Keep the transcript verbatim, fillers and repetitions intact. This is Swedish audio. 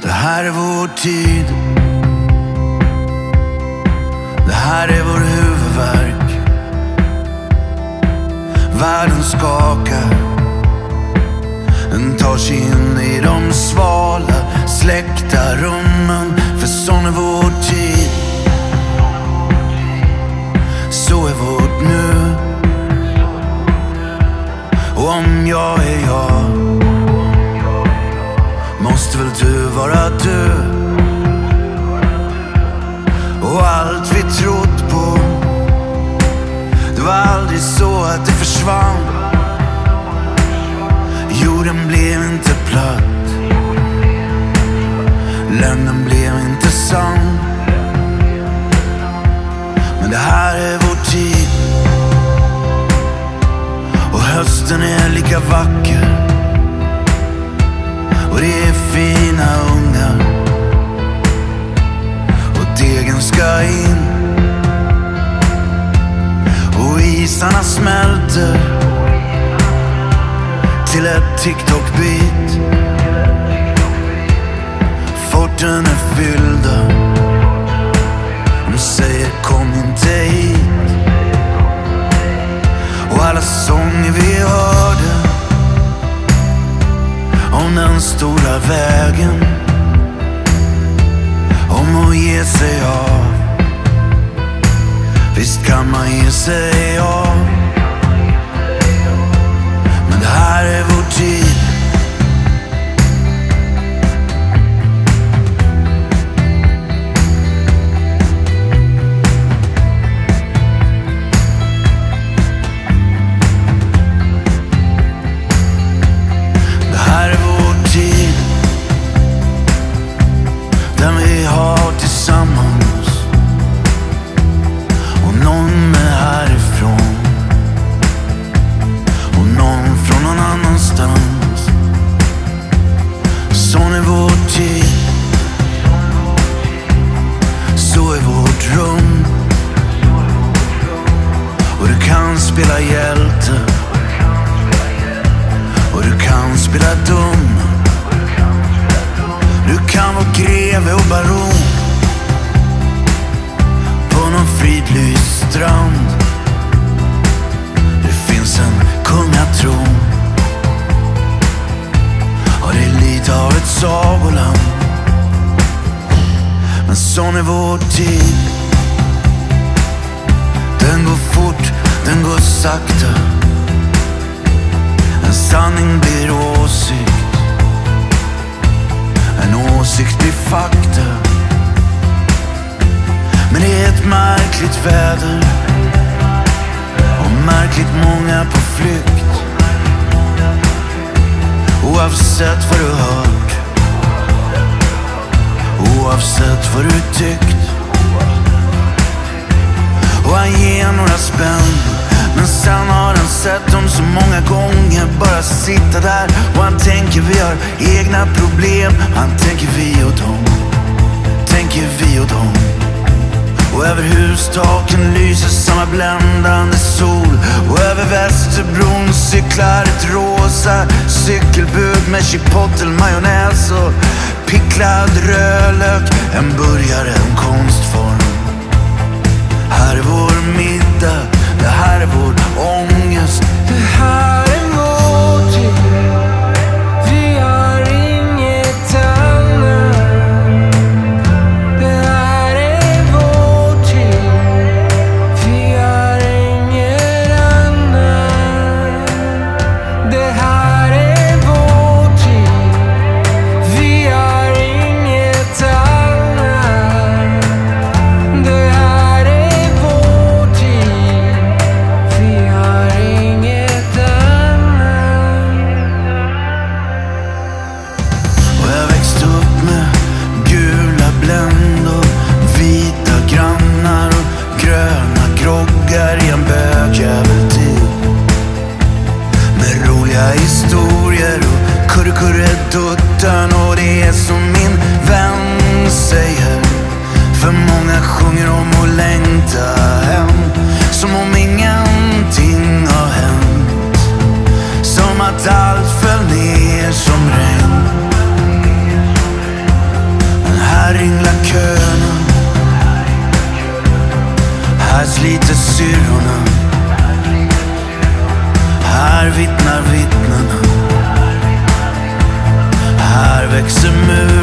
Det här är vår tid. Det här är vår huvudvärk. Världen skakar. Den tar sig in i de svala, släckta rummen. För sån är vår tid. Så är vårt nu. Och om jag är jag, måste väl du vara du. Och allt vi trott på, det var aldrig så att det försvann. Jorden blev inte platt, lögnen blev inte sann. Men det här är vår tid. Och hösten är lika vacker. Och det är fina ungar. Och degen ska in. Och isarna smälter till ett TikTok-beat. Forten är fyllda. De säger kom inte hit. Och alla sånger vi hörde om den stora vägen, om att ge sig av. Visst kan man ge sig av. Men det här är vår tid. Den vi har tillsammans. Och någon är härifrån. Och någon från någon annanstans. Sån är vår tid. Så är vårt rum. Och du kan spela hjälte. Och du kan spela dum. Du kan vara greve och baron på någon fridlyst strand. Det finns en kungatron. Och det är lite av ett sagoland. Men sån är vår tid. Den går fort, den går sakta. En sanning blir åsikt. En åsikt blir fakta. Men det är ett märkligt väder. Och märkligt många på flykt. Oavsett vad du hört. Oavsett vad du tyckt. Och han ger några spänn. Men sen har han sett dem så många gånger bara sitta där. Och han tänker vi har egna problem. Han tänker vi och dem. Tänker vi och dem. Och över hustaken lyser samma bländande sol. Och över Västerbron cyklar ett rosa cykelbud med chipotle, majonnäs och picklad rödlök. En burgare, en konstform. Här är vår middag. Det här är vår ångest. Det här är vår tid. Vi har inget annat. Det här är vår tid. Vi har inget annat. Det här är vår tid. Vi har inget annat. Det här är vår tid. Vi har inget annat. sliter syrrorna. Här vittnar vittnena. Här växer mur.